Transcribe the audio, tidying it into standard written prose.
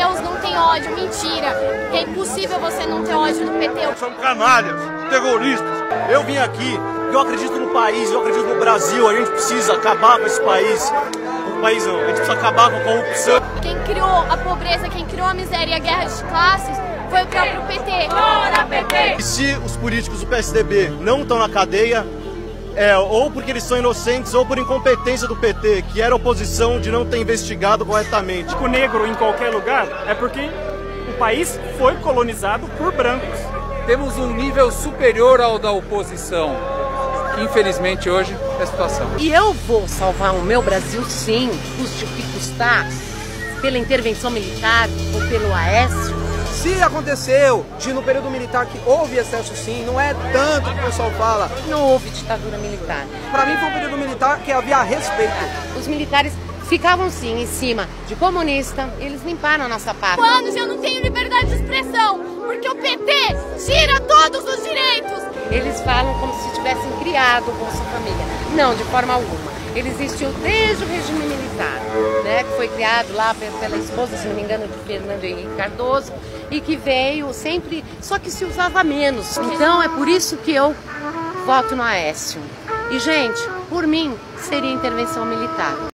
Deus não tem ódio, mentira. É impossível você não ter ódio do PT. São canalhas, terroristas. Eu vim aqui, eu acredito no país, eu acredito no Brasil. A gente precisa acabar com esse país. O país não, a gente precisa acabar com a corrupção. Quem criou a pobreza, quem criou a miséria e a guerra de classes foi o próprio PT. Fora PT! E se os políticos do PSDB não estão na cadeia, ou porque eles são inocentes ou por incompetência do PT, que era oposição de não ter investigado corretamente. O negro em qualquer lugar é porque o país foi colonizado por brancos. Temos um nível superior ao da oposição, que infelizmente hoje é a situação. E eu vou salvar o meu Brasil sim, custe o que custar, pela intervenção militar ou pelo Aécio. Se aconteceu no período militar que houve excesso sim, não é tanto que o pessoal fala. Não houve ditadura militar. Para mim foi um período militar que havia respeito. Os militares ficavam sim em cima de comunista, eles limparam a nossa pátria. Há anos eu não tenho liberdade de expressão, porque o PT tira todos os direitos. Eles falam como se tivessem criado o Bolsa Família. Não, de forma alguma. Ele existiu desde o regime militar, né, que foi criado lá pela esposa, se não me engano, de Fernando Henrique Cardoso, e que veio sempre, só que se usava menos. Então é por isso que eu voto no Aécio. E, gente, por mim, seria intervenção militar.